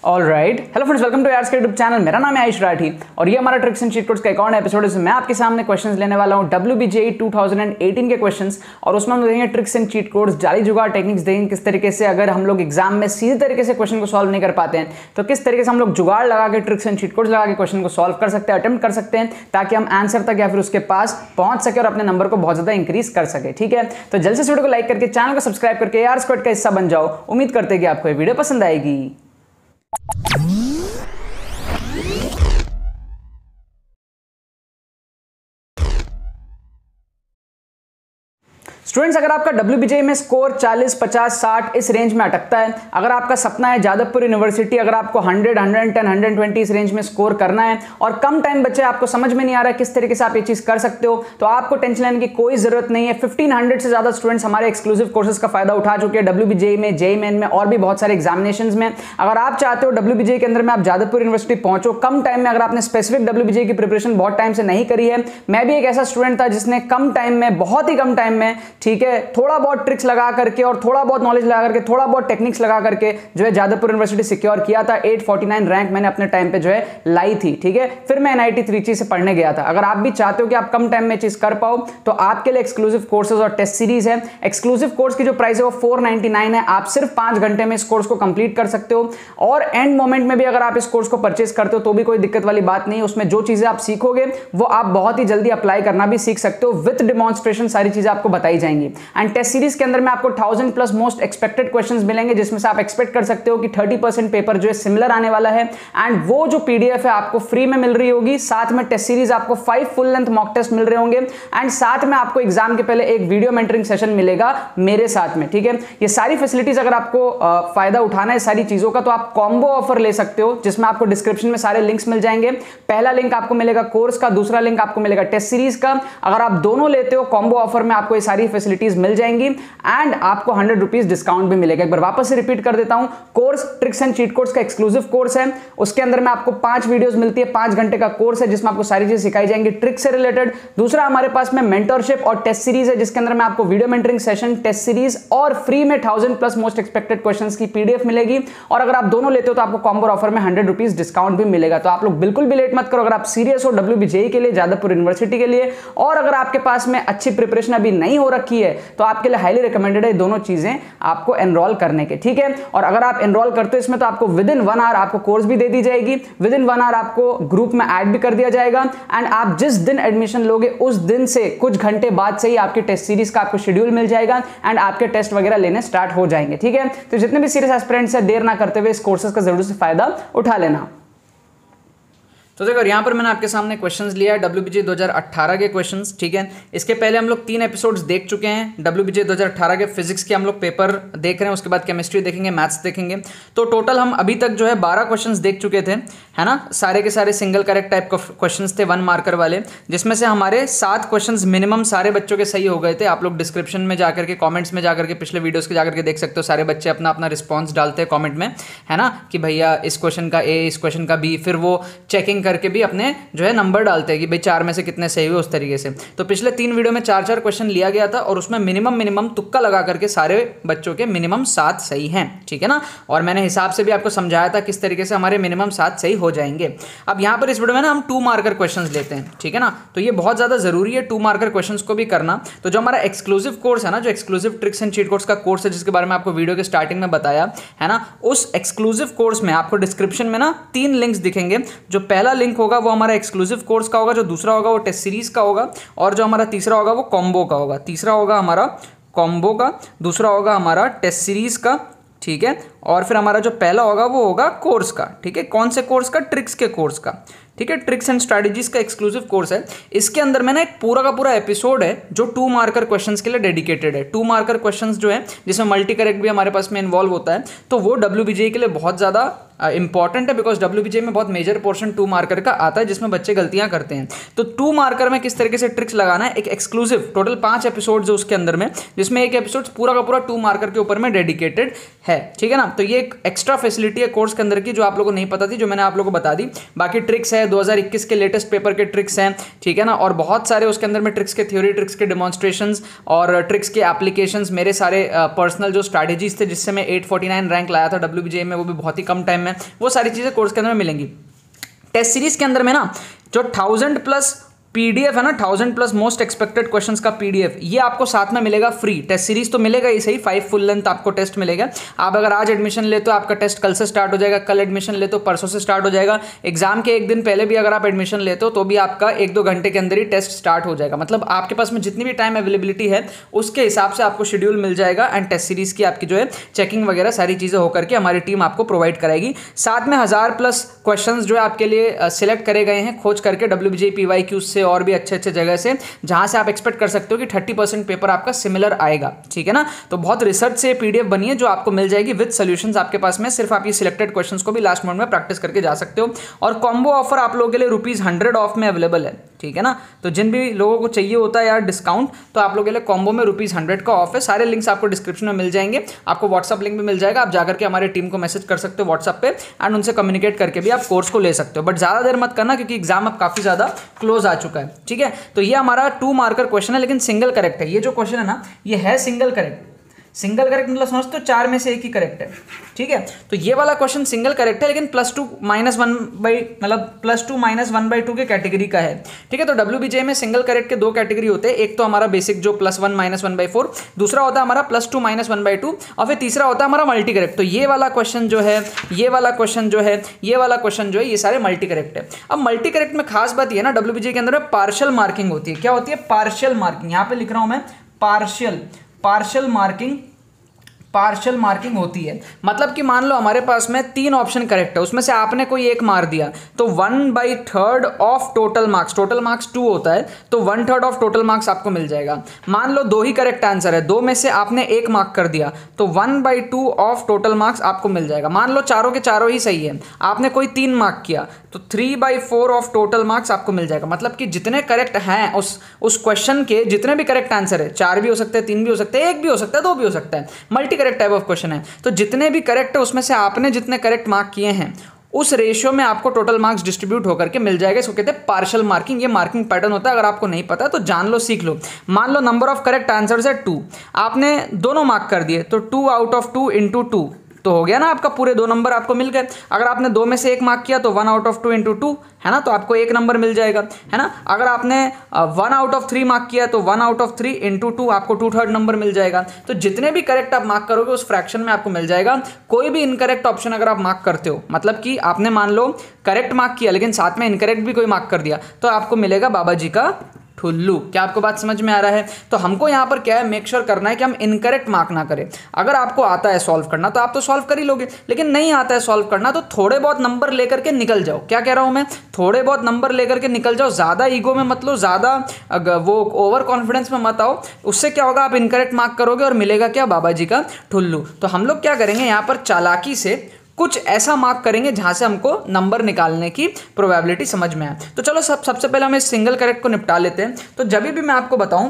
Alright, hello friends, welcome to यार्स के YouTube channel. मेरा नाम है आयुष राठी और ये हमारा ट्रिक्स एंड चीट कोड्स का एक और एपिसोड है। मैं आपके सामने क्वेश्चंस लेने वाला हूं WBJE 2018 के क्वेश्चंस, और उसमें हम देखेंगे ट्रिक्स एंड चीट कोड्स, जाली जुगाड़ टेक्निक्स देखेंगे किस तरीके से अगर हम लोग एग्जाम में सीधे तरीके से क्वेश्चन को सॉल्व नहीं कर पाते हैं तो किस तरीके से हम लोग जुगाड़ लगा के ट्रिक्स एंड चीट कोड्स लगा के क्वेश्चन को सॉल्व कर सकते हैं, अटेम्प्ट कर सकते हैं, ताकि हम आंसर तक या फिर उसके पास पहुंच सके और अपने नंबर को बहुत ज्यादा इंक्रीज कर सके। ठीक है, तो जल्द से वीडियो को लाइक करके चैनल को सब्सक्राइब करके यार स्क्वाड का हिस्सा बन जाओ। उम्मीद करते हैं कि आपको ये वीडियो पसंद आएगी। स्टूडेंट्स, अगर आपका WBJE में स्कोर 40, 50, 60 इस रेंज में अटकता है, अगर आपका सपना है जादवपुर यूनिवर्सिटी, अगर आपको 100, 110, 120 इस रेंज में स्कोर करना है और कम टाइम बचे, आपको समझ में नहीं आ रहा है किस तरीके से आप ये चीज कर सकते हो, तो आपको टेंशन लेने की कोई जरूरत नहीं है। 1500 से ज्यादा स्टूडेंट्स हमारे एक्सक्लूसिव कोर्सेज का फायदा उठा चुके हैं WBJE में, JEE मेन में और भी बहुत सारे एग्जामिनेशन में। अगर आप चाहते हो WBJE के अंदर में आप जादवपुर यूनिवर्सिटी पहुंचो कम टाइम में, अगर आपने स्पेसिफिक WBJE की प्रिपरेशन बहुत टाइम से नहीं करी है, मैं भी एक ऐसा स्टूडेंट था जिसने कम टाइम में, बहुत ही कम टाइम में, ठीक है, थोड़ा बहुत ट्रिक्स लगा करके और थोड़ा बहुत नॉलेज लगा करके, थोड़ा बहुत टेक्निक्स लगा करके जो है जादवपुर यूनिवर्सिटी सिक्योर किया था। 849 रैंक मैंने अपने टाइम पे जो है लाई थी। ठीक है, फिर मैं NIT त्रिची से पढ़ने गया था। अगर आप भी चाहते हो कि आप कम टाइम में चीज कर पाओ तो आपके लिए एक्सक्लूसिव कोर्सेज और टेस्ट सीरीज है। एक्सक्लूसिव कोर्स की जो प्राइस है वो 499 है। आप सिर्फ 5 घंटे में इस कोर्स को कंप्लीट कर सकते हो और एंड मोमेंट में भी अगर आप इस कोर्स को परचेज करते हो तो भी कोई दिक्कत वाली बात नहीं है। उसमें जो चीजें आप सीखोगे वो आप बहुत ही जल्दी अप्लाई करना भी सीख सकते हो। विद डिमॉन्स्ट्रेशन सारी चीजें आपको बताई जाएंगी। एंड टेस्ट सीरीज के अंदर में आपको 1000 प्लस मोस्ट एक्सपेक्टेड क्वेश्चंस मिलेंगे, जिसमें से आप एक्सपेक्ट कर सकते हो कि 30% पेपर जो है सिमिलर आने वाला है। एंड वो जो PDF है आपको फ्री में मिल रही होगी, साथ में टेस्ट सीरीज आपको 5 फुल लेंथ मॉक टेस्ट मिल रहे होंगे एंड साथ में आपको एग्जाम के पहले एक वीडियो मेंटरिंग सेशन मिलेगा मेरे साथ में। ठीक है, ये सारी फैसिलिटीज अगर आपको फायदा उठाना है सारी चीजों का तो आप कॉम्बो ऑफर ले सकते हो, जिसमें आपको डिस्क्रिप्शन में सारे लिंक्स मिल जाएंगे। पहला लिंक आपको मिलेगा कोर्स का, दूसरा लिंक आपको मिलेगा टेस्ट सीरीज का। अगर आप दोनों लेते हो कॉम्बो ऑफर में आपको ये सारी फैसिलिटीज मिल जाएंगी एंड आपको 100 रुपीज डिस्काउंट भी मिलेगा। एक बार वापस से रिपीट कर देता हूं, course tricks and cheat codes का एक्सक्लूसिव कोर्स है। उसके अंदर में आपको 5 वीडियोस मिलती है, 5 घंटे का कोर्स है जिसमें आपको सारी चीजें सिखाई जाएंगी ट्रिक से रिलेटेड। दूसरा हमारे पास में मेंटरशिप और टेस्ट सीरीज है, जिसके अंदर में आपको video mentoring session, test series और फ्री में 1000 प्लस मोस्ट एक्सपेक्टेड क्वेश्चंस की PDF मिलेगी। और अगर आप दोनों लेते हो तो आपको कॉम्बो ऑफर में 100 रुपीज डिस्काउंट भी मिलेगा। तो आप लोग बिल्कुल भी लेट मत करो। अगर आप सीरियस हो WBJE के लिए, जादवपुर यूनिवर्सिटी के लिए, और अगर आपके पास में अच्छी प्रिपरेशन अभी नहीं हो रखी है तो आपके लिए हाईली रिकमेंडेड है दोनों चीजें आपको एनरोल करने के। ठीक है, और अगर आप एनरोल करते हो इसमें तो आपको विद इन 1 आवर आपको कोर्स भी दे दी जाएगी, विद इन 1 आवर आपको ग्रुप में ऐड भी कर दिया जाएगा एंड आप जिस दिन एडमिशन लोगे उस दिन से कुछ घंटे बाद से ही आपकी टेस्ट सीरीज का आपको शेड्यूल मिल जाएगा एंड आपके टेस्ट वगैरह लेने स्टार्ट हो जाएंगे। ठीक है, तो जितने भी सीरियस एस्पिरेंट्स है देर ना करते हुए इस कोर्सेज का जरूर से फायदा उठा लेना। तो देखो यहाँ पर मैंने आपके सामने क्वेश्चंस लिया है WBJE 2018 के क्वेश्चंस। ठीक है, इसके पहले हम लोग 3 एपिसोड्स देख चुके हैं। WBJE 2018 के फिजिक्स के हम लोग पेपर देख रहे हैं, उसके बाद केमिस्ट्री देखेंगे, मैथ्स देखेंगे। तो टोटल हम अभी तक जो है 12 क्वेश्चंस देख चुके थे, है ना। सारे के सारे सिंगल करेक्ट टाइप के क्वेश्चंस थे, 1 मार्कर वाले, जिसमें से हमारे 7 क्वेश्चंस मिनिमम सारे बच्चों के सही हो गए थे। आप लोग डिस्क्रिप्शन में जाकर के, कॉमेंट्स में जाकर के, पिछले वीडियोज़ के जाकर के देख सकते हो। सारे बच्चे अपना अपना रिस्पॉन्स डालते हैं कॉमेंट में, है ना, कि भैया इस क्वेश्चन का A, इस क्वेश्चन का B, फिर वो चेकिंग करके भी अपने जो है नंबर डालते हैं कि भाई 4 में से कितने सही हुए, उस तरीके से। तो पिछले 3 वीडियो में 4-4 क्वेश्चन लिया गया था और उसमें मिनिमम तुक्का लगा करके सारे बच्चों के मिनिमम 7 सही हैं। ठीक है ना, और मैंने हिसाब से भी आपको समझाया था किस तरीके से हमारे मिनिमम 7 सही हो जाएंगे। अब यहाँ पर इस वीडियो में ना हम 2 मार्कर क्वेश्चन लेते हैं। ठीक है ना, तो ये बहुत ज़्यादा जरूरी है 2 मार्कर क्वेश्चन को भी करना। तो जो हमारा एक्सक्लूसिव कोर्स है ना, जो exclusive tricks and cheat codes का कोर्स है, जिसके बारे में आपको वीडियो के स्टार्टिंग में बताया है ना, उस एक्सक्लूसिव कोर्स में आपको डिस्क्रिप्शन में ना 3 लिंक्स दिखेंगे। जो पहला लिंक होगा वो हमारा एक्सक्लूसिव कोर्स का होगा, जो दूसरा होगा वो टेस्ट सीरीज का होगा, और जो हमारा तीसरा होगा वो कॉम्बो का होगा। तीसरा होगा हमारा कॉम्बो का, दूसरा होगा हमारा टेस्ट सीरीज का। ठीक है, और फिर हमारा जो पहला होगा वो होगा कोर्स का। ठीक है, कौन से कोर्स का? ट्रिक्स के कोर्स का। ठीक है, ट्रिक्स एंड स्ट्रैटेजीज का एक्सक्लूसिव कोर्स है। इसके अंदर में ना एक पूरा का पूरा एपिसोड है जो 2 मार्कर क्वेश्चंस के लिए डेडिकेटेड है। 2 मार्कर क्वेश्चंस जो है, जिसमें मल्टी करेक्ट भी हमारे पास में इन्वॉल्व होता है, तो वो WBJE के लिए बहुत ज़्यादा इंपॉर्टेंट है, बिकॉज WBJE में बहुत मेजर पोर्शन 2 मार्कर का आता है जिसमें बच्चे गलतियां करते हैं। तो 2 मार्कर में किस तरीके से ट्रिक्स लगाना है, एक एक्सक्लूसिव टोटल 5 एपिसोड्स है उसके अंदर में, जिसमें एक एपिसोड पूरा का पूरा 2 मार्कर के ऊपर में डेडिकेटेड है। ठीक है ना, तो ये एक एक्स्ट्रा फैसिलिटी है कोर्स के अंदर की जो आप लोगों को नहीं पता थी, जो मैंने आप लोगों को बता दी। बाकी ट्रिक्स है, 2021 के लेटेस्ट पेपर के ट्रिक्स हैं, ठीक है ना, और बहुत सारे उसके अंदर में ट्रिक्स के थ्योरी, ट्रिक्स के डेमोन्स्ट्रेशंस और ट्रिक्स के एप्लीकेशंस, मेरे सारे पर्सनल जो स्ट्रैटेजीज थे जिससे मैं 849 रैंक लाया था WBJ में, वो भी बहुत ही कम टाइम में, वो सारी चीज़ें कोर्स के अंदर में मिलेंगी। टेस्ट सीरीज के अंदर में ना जो 1000+ PDF है ना, 1000+ मोस्ट एक्सपेक्टेड क्वेश्चंस का PDF, ये आपको साथ में मिलेगा फ्री। टेस्ट सीरीज तो मिलेगा ही सही, 5 फुल लेंथ आपको टेस्ट मिलेगा। आप अगर आज एडमिशन ले तो आपका टेस्ट कल से स्टार्ट हो जाएगा, कल एडमिशन ले तो परसों से स्टार्ट हो जाएगा, एग्जाम के एक दिन पहले भी अगर आप एडमिशन लेते हो तो भी आपका 1-2 घंटे के अंदर ही टेस्ट स्टार्ट हो जाएगा। मतलब आपके पास में जितनी भी टाइम अवेलेबिलिटी है उसके हिसाब से आपको शेड्यूल मिल जाएगा। एंड टेस्ट सीरीज की आपकी जो है चेकिंग वगैरह सारी चीज़ें होकर के हमारी टीम आपको प्रोवाइड कराएगी। साथ में 1000+ क्वेश्चन जो है आपके लिए सिलेक्ट करे गए हैं खोज करके WBJ PYQ से और भी अच्छे अच्छे जगह से, जहां से आप एक्सपेक्ट कर सकते हो कि 30% पेपर आपका सिमिलर आएगा, ठीक है ना। तो बहुत रिसर्च से PDF बनी है जो आपको मिल जाएगी विद सॉल्यूशंस आपके पास में। सिर्फ आप ये सिलेक्टेड क्वेश्चंस को भी लास्ट मोमेंट में प्रैक्टिस करके जा सकते हो। और कॉम्बो ऑफर आप लोगों के लिए ₹100 ऑफ में अवेलेबल है, ठीक है ना। तो जिन भी लोगों को चाहिए होता है यार डिस्काउंट, तो आप लोगों के लिए कॉम्बो में ₹100 का ऑफ है। सारे लिंक्स आपको डिस्क्रिप्शन में मिल जाएंगे, आपको व्हाट्सअप लिंक भी मिल जाएगा, आप जाकर के हमारे टीम को मैसेज कर सकते हो व्हाट्सअप पे एंड उनसे कम्युनिकेट करके भी आप कोर्स को ले सकते हो। बट ज़्यादा देर मत करना क्योंकि एग्जाम अब काफ़ी ज़्यादा क्लोज आ चुका है, ठीक है। तो ये हमारा 2 मार्कर क्वेश्चन है लेकिन सिंगल करेक्ट है। ये जो क्वेश्चन है ना ये है सिंगल करेक्ट। सिंगल करेक्ट मतलब समझते हो 4 में से एक ही करेक्ट है, ठीक है। तो ये वाला क्वेश्चन सिंगल करेक्ट है लेकिन +2 -1/2 के कैटेगरी का है, ठीक है। तो WBJ में सिंगल करेक्ट के 2 कैटेगरी होते हैं। एक तो हमारा बेसिक जो +1 -1/4, दूसरा होता है हमारा +2 -1/2 और फिर तीसरा होता है हमारा मल्टी करेक्ट। तो ये वाला क्वेश्चन जो है, ये वाला क्वेश्चन जो है, ये वाला क्वेश्चन जो है, ये सारे मल्टी करेक्ट है। अब मल्टी करेक्ट में खास बात ये ना WBJ के अंदर में पार्शियल मार्किंग होती है। क्या होती है? Partial marking. यहां पे लिख रहा हूं मैं पार्शियल मार्किंग होती है। मतलब कि मान लो हमारे पास में 3 ऑप्शन करेक्ट है, उसमें से आपने कोई एक मार दिया तो 1/3 of total marks, total marks 2 होता है तो 1/3 ऑफ टोटल मार्क्स आपको मिल जाएगा। मान लो 2 ही करेक्ट आंसर है, 2 में से आपने 1 मार्क कर दिया तो 1/2 ऑफ टोटल मार्क्स आपको मिल जाएगा। मान लो चारों के चारों ही सही है, आपने कोई 3 मार्क किया तो 3/4 ऑफ टोटल मार्क्स आपको मिल जाएगा। मतलब कि जितने करेक्ट हैं उस क्वेश्चन के जितने भी करेक्ट आंसर है, 4 भी हो सकते हैं, 3 भी हो सकते हैं, 1 भी हो सकता है, 2 भी हो सकता है, multi correct type of question है। तो जितने भी करेक्ट है उसमें से आपने जितने करेक्ट मार्क किए हैं उस रेशियो में आपको टोटल मार्क्स डिस्ट्रीब्यूट होकर के मिल जाएगा। इसको कहते हैं पार्शियल मार्किंग। ये मार्किंग पैटर्न होता है, अगर आपको नहीं पता तो जान लो, सीख लो। मान लो नंबर ऑफ करेक्ट आंसर्स है 2, आपने दोनों मार्क कर दिए तो 2 out of 2 × 2 तो हो गया ना, आपका पूरे 2 नंबर आपको मिल गए। अगर आपने 2 में से 1 मार्क किया तो 1 out of 2 × 2 है ना, तो आपको 1 नंबर मिल जाएगा, है ना। अगर आपने 1 out of 3 मार्क किया तो 1 out of 3 × 2 आपको 2/3 नंबर मिल जाएगा। तो जितने भी करेक्ट आप मार्क करोगे उस फ्रैक्शन में आपको मिल जाएगा। कोई भी इनकरेक्ट ऑप्शन अगर आप मार्क करते हो, मतलब कि आपने मान लो करेक्ट मार्क किया लेकिन साथ में इनकरेक्ट भी कोई मार्क कर दिया, तो आपको मिलेगा बाबा जी का ठुल्लू। क्या आपको बात समझ में आ रहा है? तो हमको यहाँ पर क्या है, मेक श्योर करना है कि हम इनकरेक्ट मार्क ना करें। अगर आपको आता है सॉल्व करना तो आप तो सॉल्व कर ही लोगे, लेकिन नहीं आता है सॉल्व करना तो थोड़े बहुत नंबर लेकर के निकल जाओ। क्या कह रहा हूँ मैं? थोड़े बहुत नंबर लेकर के निकल जाओ, ज़्यादा ईगो में मत लो, ज़्यादा वो ओवर कॉन्फिडेंस में मत आओ। उससे क्या होगा, आप इनकरेक्ट मार्क करोगे और मिलेगा क्या, बाबा जी का ठुल्लू। तो हम लोग क्या करेंगे यहाँ पर, चालाकी से कुछ ऐसा मार्क करेंगे जहां से हमको नंबर निकालने की प्रोबेबिलिटी समझ में आए। तो चलो सबसे पहले हम इस सिंगल करेक्ट को निपटा लेते हैं। तो जब भी मैं आपको बताऊं,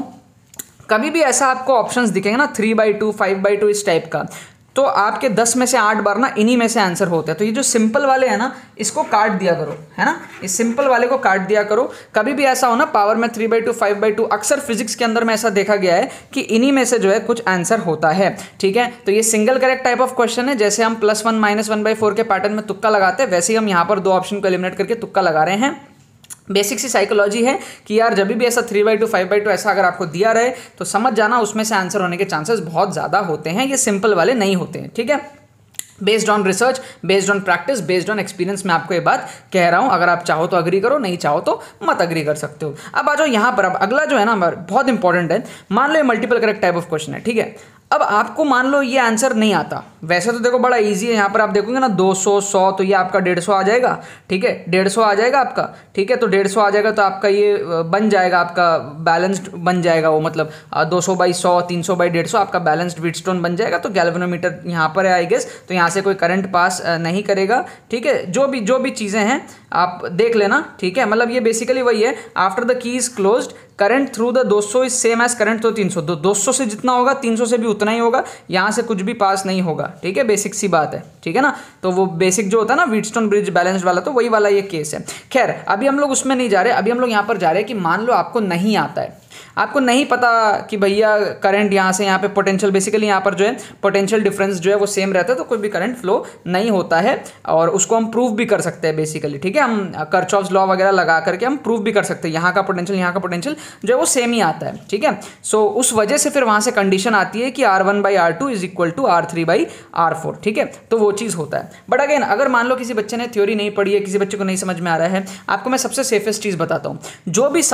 कभी भी ऐसा आपको ऑप्शंस दिखेंगे ना 3/2 5/2 इस टाइप का, तो आपके 10 में से 8 बार ना इन्हीं में से आंसर होते हैं। तो ये जो सिंपल वाले हैं ना इसको काट दिया करो, है ना, इस सिंपल वाले को काट दिया करो। कभी भी ऐसा हो ना पावर में 3/2 5/2, अक्सर फिजिक्स के अंदर में ऐसा देखा गया है कि इन्हीं में से जो है कुछ आंसर होता है, ठीक है। तो ये single correct type of question है। जैसे हम +1 -1/4 के पैटर्न में तुक्का लगाते हैं, वैसे ही हम यहाँ पर 2 ऑप्शन को एलिमिनेट करके तुक्का लगा रहे हैं। बेसिक सी साइकोलॉजी है कि यार जब भी ऐसा 3/2 5/2 ऐसा अगर आपको दिया रहे तो समझ जाना उसमें से आंसर होने के चांसेस बहुत ज़्यादा होते हैं। ये सिंपल वाले नहीं होते हैं, ठीक है। Based on research, based on practice, based on experience मैं आपको ये बात कह रहा हूँ। अगर आप चाहो तो अग्री करो, नहीं चाहो तो मत अग्री कर सकते हो। अब आ जाओ यहाँ पर। अब अगला जो है ना बहुत इंपॉर्टेंट है। मान लो ये multiple correct type of question है, ठीक है। अब आपको मान लो ये आंसर नहीं आता, वैसे तो देखो बड़ा इजी है। यहाँ पर आप देखोगे ना 200 100 तो ये आपका 150 आ जाएगा, ठीक है, 150 आ जाएगा आपका, ठीक है। तो 150 आ जाएगा तो आपका ये बन जाएगा, आपका बैलेंस्ड बन जाएगा वो, मतलब 200/100 300/150 आपका बैलेंस्ड व्हीटस्टोन बन जाएगा। तो गैल्वेनोमीटर यहाँ पर है आई गेस, तो यहाँ से कोई करंट पास नहीं करेगा, ठीक है। जो भी चीज़ें हैं आप देख लेना, ठीक है। मतलब ये बेसिकली वही है, after the key is closed current through the 200 is same as current through 300, 200 से जितना होगा 300 से भी उतना ही होगा, यहाँ से कुछ भी पास नहीं होगा, ठीक है, बेसिक सी बात है, ठीक है ना। तो वो बेसिक जो होता है ना व्हीटस्टोन ब्रिज बैलेंस्ड वाला, तो वही वाला ये केस है। खैर अभी हम लोग उसमें नहीं जा रहे, अभी हम लोग यहाँ पर जा रहे हैं कि मान लो आपको नहीं आता है, आपको नहीं पता कि भैया करंट यहाँ से यहाँ पे पोटेंशियल, बेसिकली यहाँ पर जो है पोटेंशियल डिफरेंस जो है वो सेम रहता है, तो कोई भी करंट फ्लो नहीं होता है, और उसको हम प्रूव भी कर सकते हैं बेसिकली, ठीक है। हम कर्चॉफ्स लॉ वगैरह लगा करके हम प्रूव भी कर सकते हैं, यहाँ का पोटेंशियल जो है वो सेम ही आता है, ठीक है। सो उस वजह से फिर वहाँ से कंडीशन आती है कि R1/R2 is equal to R3/R4, ठीक है, तो वो चीज़ होता है। बट अगेन अगर मान लो किसी बच्चे ने थ्योरी नहीं पढ़ी है, किसी बच्चे को नहीं समझ में आ रहा है, आपको मैं सबसे सेफेस्ट चीज़ बताता हूँ, जो भी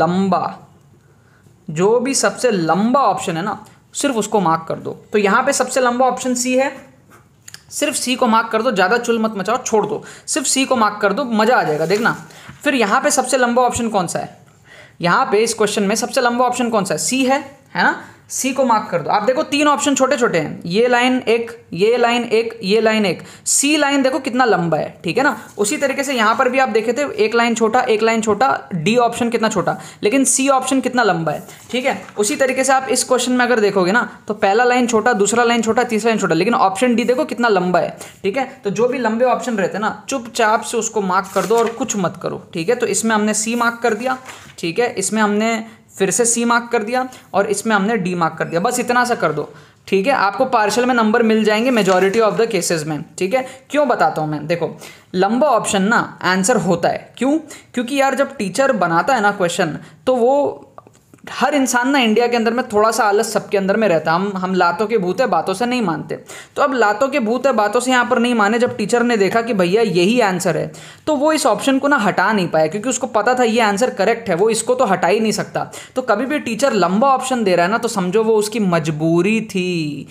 सबसे लंबा ऑप्शन है ना, सिर्फ उसको मार्क कर दो। तो यहाँ पे सबसे लंबा ऑप्शन सी है, सिर्फ सी को मार्क कर दो, ज़्यादा चुल मत मचाओ, छोड़ दो, सिर्फ सी को मार्क कर दो, मज़ा आ जाएगा देखना। फिर यहाँ पे सबसे लंबा ऑप्शन कौन सा है, यहाँ पे इस क्वेश्चन में सबसे लंबा ऑप्शन कौन सा है, सी है ना, सी को मार्क कर दो। आप देखो 3 ऑप्शन छोटे छोटे हैं, ये लाइन एक, ये लाइन एक, ये लाइन एक, सी लाइन देखो कितना लंबा है, ठीक है ना। उसी तरीके से यहाँ पर भी आप देखे थे, एक लाइन छोटा, एक लाइन छोटा, डी ऑप्शन कितना छोटा, लेकिन सी ऑप्शन कितना लंबा है, ठीक है। उसी तरीके से आप इस क्वेश्चन में अगर देखोगे ना, तो पहला लाइन छोटा, दूसरा लाइन छोटा, तीसरा लाइन छोटा, लेकिन ऑप्शन डी देखो कितना लंबा है, ठीक है। तो जो भी लंबे ऑप्शन रहते हैं ना, चुपचाप से उसको मार्क कर दो और कुछ मत करो, ठीक है। तो इसमें हमने सी मार्क कर दिया, ठीक है, इसमें हमने फिर से सी मार्क कर दिया, और इसमें हमने डी मार्क कर दिया, बस इतना सा कर दो, ठीक है। आपको पार्शियल में नंबर मिल जाएंगे मेजॉरिटी ऑफ द केसेस में, ठीक है। क्यों बताता हूँ मैं, देखो लंबा ऑप्शन ना आंसर होता है, क्यों, क्योंकि यार जब टीचर बनाता है ना क्वेश्चन, तो वो हर इंसान ना इंडिया के अंदर में थोड़ा सा आलस सबके अंदर में रहता है। हम लातों के भूत है, बातों से नहीं मानते। तो अब लातों के भूत है, बातों से यहाँ पर नहीं माने, जब टीचर ने देखा कि भैया यही आंसर है, तो वो इस ऑप्शन को ना हटा नहीं पाया, क्योंकि उसको पता था ये आंसर करेक्ट है, वो इसको तो हटा ही नहीं सकता। तो कभी भी टीचर लंबा ऑप्शन दे रहा है ना, तो समझो वो उसकी मजबूरी थी,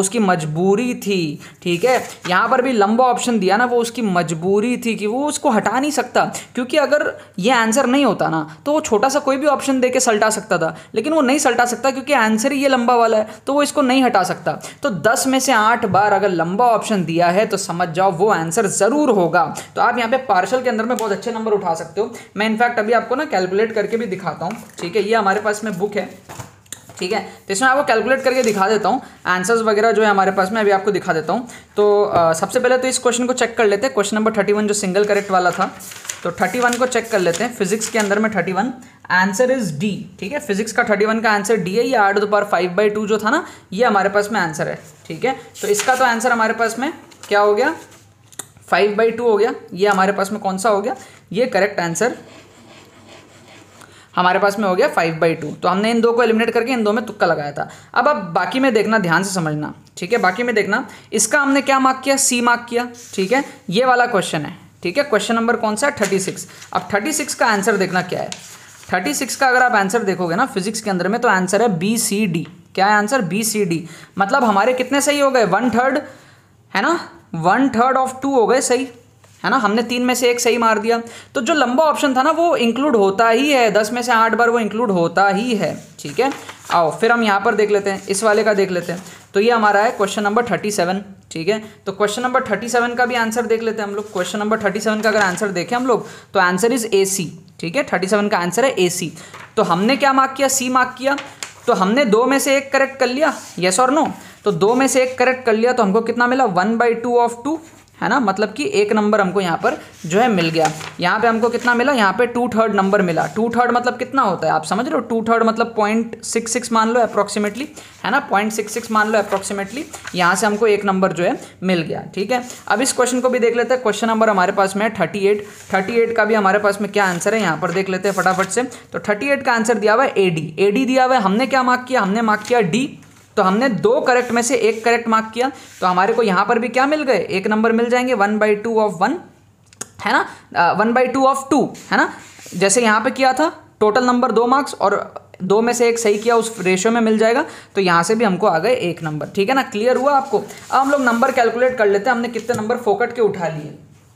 ठीक है। यहाँ पर भी लंबा ऑप्शन दिया ना, वो उसकी मजबूरी थी कि वो उसको हटा नहीं सकता, क्योंकि अगर ये आंसर नहीं होता ना, तो वो छोटा सा कोई भी ऑप्शन दे के सल्टा सकता था, लेकिन वो नहीं सल्टा सकता क्योंकि आंसर ही ये लंबा वाला है, तो वो इसको नहीं हटा सकता। तो 10 में से 8 बार अगर लंबा ऑप्शन दिया है तो समझ जाओ वो आंसर जरूर होगा। तो आप यहाँ पे पार्शियल के अंदर में बहुत अच्छे नंबर उठा सकते हो। मैं इनफैक्ट अभी आपको ना कैलकुलेट करके भी दिखाता हूँ, ठीक है। ये हमारे पास में बुक है, ठीक है, तो इसमें आपको कैलकुलेट करके दिखा देता हूँ, आंसर्स वगैरह जो है हमारे पास में, अभी आपको दिखा देता हूँ। तो सबसे पहले तो इस क्वेश्चन को चेक कर लेते हैं, क्वेश्चन नंबर 31 जो सिंगल करेक्ट वाला था, तो 31 को चेक कर लेते हैं। फिजिक्स के अंदर में 31 आंसर इज डी, ठीक है। फिजिक्स का 31 का आंसर डी है। ये 8⁵/2 जो था ना, ये हमारे पास में आंसर है, ठीक है। तो इसका तो आंसर हमारे पास में क्या हो गया, 5/2 हो गया। ये हमारे पास में कौन सा हो गया, ये करेक्ट आंसर हमारे पास में हो गया 5/2। तो हमने इन दो को एलिमिनेट करके इन दो में तुक्का लगाया था। अब बाकी में देखना, ध्यान से समझना, ठीक है। बाकी में देखना, इसका हमने क्या मार्क किया, सी मार्क किया, ठीक है। ये वाला क्वेश्चन है, ठीक है। क्वेश्चन नंबर कौन सा है, 36। अब 36 का आंसर देखना क्या है। 36 का अगर आप आंसर देखोगे ना फिजिक्स के अंदर में, तो आंसर है BCD। क्या है आंसर, BCD। मतलब हमारे कितने सही हो गए, 1/3 है ना, 1/3 ऑफ 2 हो गए सही, है ना। हमने 3 में से 1 सही मार दिया। तो जो लंबा ऑप्शन था ना, वो इंक्लूड होता ही है, 10 में से 8 बार वो इंक्लूड होता ही है, ठीक है। आओ फिर हम यहाँ पर देख लेते हैं, इस वाले का देख लेते हैं। तो ये हमारा है क्वेश्चन नंबर 37, ठीक है। तो क्वेश्चन नंबर 37 का भी आंसर देख लेते हैं हम लोग। क्वेश्चन नंबर 37 का अगर आंसर देखें हम लोग, तो आंसर इज AC, ठीक है। 37 का आंसर है AC। तो हमने क्या मार्क किया, C मार्क किया। तो हमने 2 में से 1 करेक्ट कर लिया, यस और नो। तो 2 में से 1 करेक्ट कर लिया, तो हमको कितना मिला, 1/2 ऑफ 2, है ना। मतलब कि 1 नंबर हमको यहाँ पर जो है मिल गया। यहाँ पे हमको कितना मिला, यहाँ पे 2/3 नंबर मिला। 2/3 मतलब कितना होता है, आप समझ रहे हो। 2/3 मतलब 0.66 मान लो अप्रॉक्सीमेटली, है ना, 0.66 मान लो अप्रॉक्सीमेटली। यहाँ से हमको 1 नंबर जो है मिल गया, ठीक है। अब इस क्वेश्चन को भी देख लेते हैं। क्वेश्चन नंबर हमारे पास में है 38 का भी हमारे पास में क्या आंसर है, यहाँ पर देख लेते हैं फटाफट से। तो 38 का आंसर दिया हुआ है AD दिया हुआ है। हमने क्या मार्क किया, हमने मार्क किया D। तो हमने 2 करेक्ट में से 1 करेक्ट मार्क किया, तो हमारे को यहाँ पर भी क्या मिल गए, 1 नंबर मिल जाएंगे, 1/2 ऑफ 1, है ना, 1/2 ऑफ 2, है ना। जैसे यहाँ पे किया था, टोटल नंबर 2 मार्क्स, और 2 में से 1 सही किया, उस रेशियो में मिल जाएगा। तो यहाँ से भी हमको आ गए 1 नंबर, ठीक है ना। क्लियर हुआ आपको। अब हम लोग नंबर कैलकुलेट कर लेते हैं, हमने कितने नंबर फोकट के उठा लिए।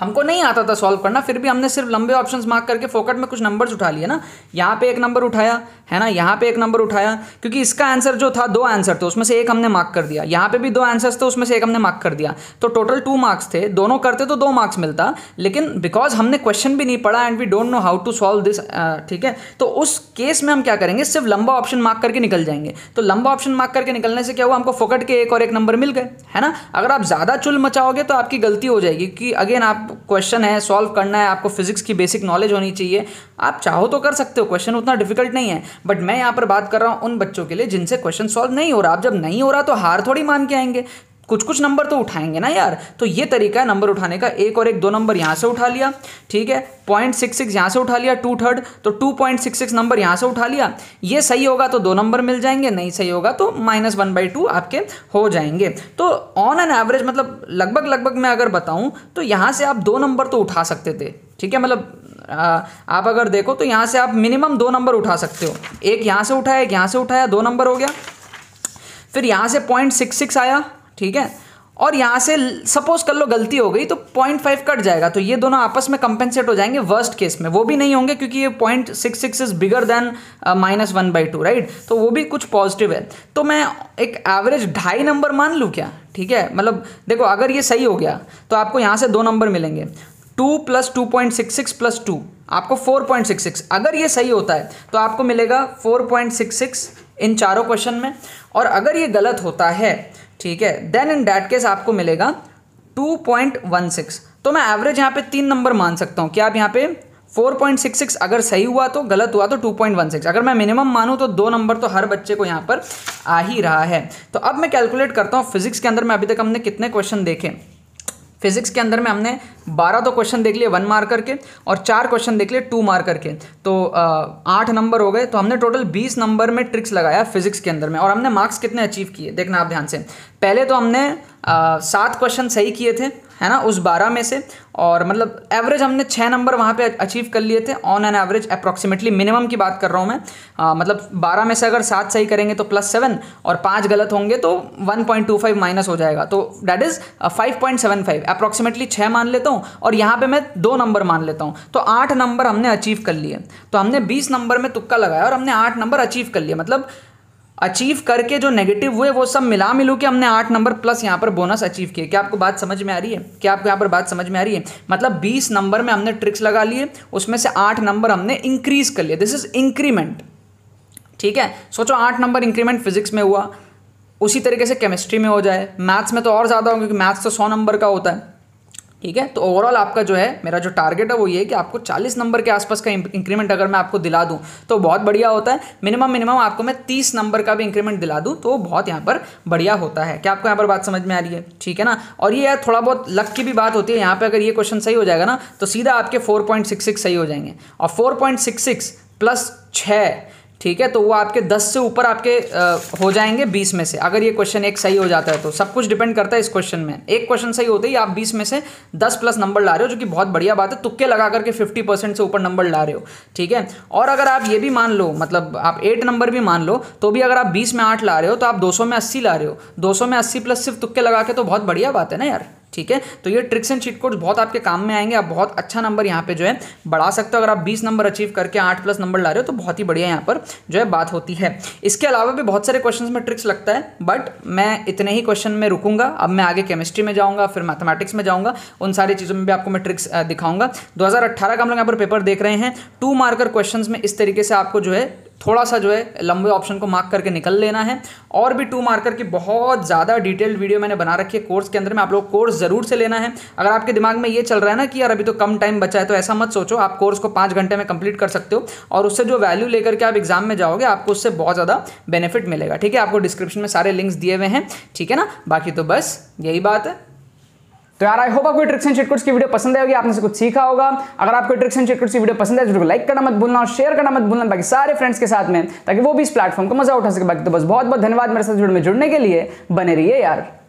हमको नहीं आता था सॉल्व करना, फिर भी हमने सिर्फ लंबे ऑप्शंस मार्क करके फोकट में कुछ नंबर्स उठा लिए ना। यहाँ पे एक नंबर उठाया है ना, यहाँ पे एक नंबर उठाया, क्योंकि इसका आंसर जो था 2 आंसर थे उसमें से एक हमने मार्क कर दिया, यहाँ पे भी 2 आंसर्स थे उसमें से एक हमने मार्क कर दिया, तो टोटल 2 मार्क्स थे। दोनों करते तो 2 मार्क्स मिलता, लेकिन बिकॉज हमने क्वेश्चन भी नहीं पढ़ा and we don't know how to solve this, ठीक है, तो उस केस में हम क्या करेंगे, सिर्फ लंबा ऑप्शन मार्क करके निकल जाएंगे। तो लंबा ऑप्शन मार्क करके निकलने से क्या हुआ, हमको फोकट के एक और एक नंबर मिल गए, है ना। अगर आप ज़्यादा चुल मचाओगे तो आपकी गलती हो जाएगी, क्योंकि अगेन आप क्वेश्चन है सॉल्व करना है, आपको फिजिक्स की बेसिक नॉलेज होनी चाहिए। आप चाहो तो कर सकते हो, क्वेश्चन उतना डिफिकल्ट नहीं है, बट मैं यहाँ पर बात कर रहा हूँ उन बच्चों के लिए जिनसे क्वेश्चन सॉल्व नहीं हो रहा। आप जब नहीं हो रहा तो हार थोड़ी मान के आएंगे, कुछ नंबर तो उठाएंगे ना यार। तो ये तरीका है नंबर उठाने का, एक और एक 2 नंबर यहाँ से उठा लिया, ठीक है, 0.66 यहाँ से उठा लिया 2/3, तो 2.66 नंबर यहाँ से उठा लिया। ये सही होगा तो 2 नंबर मिल जाएंगे, नहीं सही होगा तो -1/2 आपके हो जाएंगे। तो ऑन एन एवरेज मतलब लगभग मैं अगर बताऊँ तो यहाँ से आप 2 नंबर तो उठा सकते थे, ठीक है। मतलब आप अगर देखो तो यहाँ से आप मिनिमम 2 नंबर उठा सकते हो। एक यहाँ से उठाया, एक यहाँ से उठाया, 2 नंबर हो गया। फिर यहाँ से 0.66 आया, ठीक है, और यहाँ से सपोज कर लो गलती हो गई तो 0.5 कट जाएगा, तो ये दोनों आपस में कंपेंसेट हो जाएंगे। वर्स्ट केस में वो भी नहीं होंगे क्योंकि ये 0.66 इज बिगर देन -1/2, राइट, तो वो भी कुछ पॉजिटिव है। तो मैं एक एवरेज 2.5 नंबर मान लूँ क्या, ठीक है। मतलब देखो अगर ये सही हो गया तो आपको यहाँ से 2 नंबर मिलेंगे, 2 + 2.66 + 2 आपको 4.66। अगर ये सही होता है तो आपको मिलेगा 4.66 इन चारों क्वेश्चन में, और अगर ये गलत होता है, ठीक है, देन इन दैट केस आपको मिलेगा 2.16। तो मैं एवरेज यहाँ पे 3 नंबर मान सकता हूँ कि आप यहाँ पे 4.66 अगर सही हुआ तो, गलत हुआ तो 2.16। अगर मैं मिनिमम मानूँ तो 2 नंबर तो हर बच्चे को यहाँ पर आ ही रहा है। तो अब मैं कैलकुलेट करता हूँ फिजिक्स के अंदर में अभी तक हमने कितने क्वेश्चन देखे। फिजिक्स के अंदर में हमने 12 तो क्वेश्चन देख लिए 1 मार्क करके, और 4 क्वेश्चन देख लिए 2 मार्क करके, तो 8 नंबर हो गए। तो हमने टोटल 20 नंबर में ट्रिक्स लगाया फिजिक्स के अंदर में, और हमने मार्क्स कितने अचीव किए देखना आप ध्यान से। पहले तो हमने 7 क्वेश्चन सही किए थे, है ना, उस 12 में से, और मतलब एवरेज हमने 6 नंबर वहाँ पे अचीव कर लिए थे on an average approximately. Minimum की बात कर रहा हूँ मैं, मतलब 12 में से अगर 7 सही करेंगे तो +7, और 5 गलत होंगे तो 1.25 माइनस हो जाएगा, तो दैट इज़ 5.75 अप्रॉक्सीमेटली 6 मान लेता हूँ, और यहाँ पे मैं 2 नंबर मान लेता हूँ, तो 8 नंबर हमने अचीव कर लिए। तो हमने 20 नंबर में तुक्का लगाया और हमने 8 नंबर अचीव कर लिए। मतलब अचीव करके जो नेगेटिव हुए वो सब मिलू के हमने 8 नंबर प्लस यहाँ पर बोनस अचीव किए। क्या आपको बात समझ में आ रही है? क्या आपको यहाँ पर बात समझ में आ रही है? मतलब 20 नंबर में हमने ट्रिक्स लगा लिए, उसमें से 8 नंबर हमने इंक्रीज कर लिए। दिस इज इंक्रीमेंट, ठीक है। सोचो 8 नंबर इंक्रीमेंट फिजिक्स में हुआ, उसी तरीके से केमिस्ट्री में हो जाए, मैथ्स में तो और ज़्यादा होगा क्योंकि मैथ्स तो 100 नंबर का होता है, ठीक है। तो ओवरऑल आपका जो है, मेरा जो टारगेट है वो ये है कि आपको 40 नंबर के आसपास का इंक्रीमेंट अगर मैं आपको दिला दूं तो बहुत बढ़िया होता है। मिनिमम आपको मैं 30 नंबर का भी इंक्रीमेंट दिला दूं तो बहुत यहाँ पर बढ़िया होता है। क्या आपको यहाँ पर बात समझ में आ रही है? ठीक है ना। और ये यार थोड़ा बहुत लक की भी बात होती है। यहाँ पर अगर ये क्वेश्चन सही हो जाएगा ना तो सीधा आपके 4.66 सही हो जाएंगे, और 4.66 + 6, ठीक है, तो वो आपके 10 से ऊपर आपके हो जाएंगे 20 में से। अगर ये क्वेश्चन एक सही हो जाता है तो सब कुछ डिपेंड करता है इस क्वेश्चन में। एक क्वेश्चन सही होते ही आप 20 में से 10+ नंबर ला रहे हो, जो कि बहुत बढ़िया बात है। तुक्के लगा करके 50% से ऊपर नंबर ला रहे हो, ठीक है। और अगर आप ये भी मान लो, मतलब आप 8 नंबर भी मान लो, तो भी अगर आप 20 में 8 ला रहे हो तो आप 200 में 80 ला रहे हो। 200 में 80 प्लस सिर्फ तुक्के लगा के, तो बहुत बढ़िया बात है ना यार, ठीक है। तो ये ट्रिक्स एंड चीट कोड्स बहुत आपके काम में आएंगे। आप बहुत अच्छा नंबर यहाँ पे जो है बढ़ा सकते हो। अगर आप 20 नंबर अचीव करके 8+ नंबर ला रहे हो तो बहुत ही बढ़िया यहाँ पर जो है बात होती है। इसके अलावा भी बहुत सारे क्वेश्चंस में ट्रिक्स लगता है, बट मैं इतने ही क्वेश्चन में रुकूंगा। अब मैं आगे केमिस्ट्री में जाऊँगा, फिर मैथमेटिक्स में जाऊँगा, उन सारी चीज़ों में भी आपको मैं ट्रिक्स दिखाऊंगा। 2018 का हम लोग यहाँ पर पेपर देख रहे हैं। 2 मार्कर क्वेश्चन में इस तरीके से आपको जो है थोड़ा सा जो है लंबे ऑप्शन को मार्क करके निकल लेना है। और भी 2 मार्कर की बहुत ज़्यादा डिटेल्ड वीडियो मैंने बना रखी है कोर्स के अंदर में, आप लोग कोर्स ज़रूर से लेना है। अगर आपके दिमाग में ये चल रहा है ना कि यार अभी तो कम टाइम बचा है, तो ऐसा मत सोचो। आप कोर्स को 5 घंटे में कंप्लीट कर सकते हो, और उससे जो वैल्यू लेकर के आप एग्जाम में जाओगे आपको उससे बहुत ज़्यादा बेनिफिट मिलेगा, ठीक है। आपको डिस्क्रिप्शन में सारे लिंक्स दिए हुए हैं, ठीक है ना। बाकी तो बस यही बात है। तो यार आई होप आपको ट्रिक्स एंड चीट कोड्स की वीडियो पसंद आएगी, आपने से कुछ सीखा होगा। अगर आपको ट्रिक्स एंड चीट कोड्स की वीडियो पसंद है तो वीडियो को लाइक करना मत भूलना, और शेयर करना मत भूलना बाकी सारे फ्रेंड्स के साथ में, ताकि वो भी इस प्लेटफॉर्म को मजा उठा सके। बाकी तो बस बहुत बहुत धन्यवाद मेरे साथ जुड़ने के लिए। बने रहिए यार।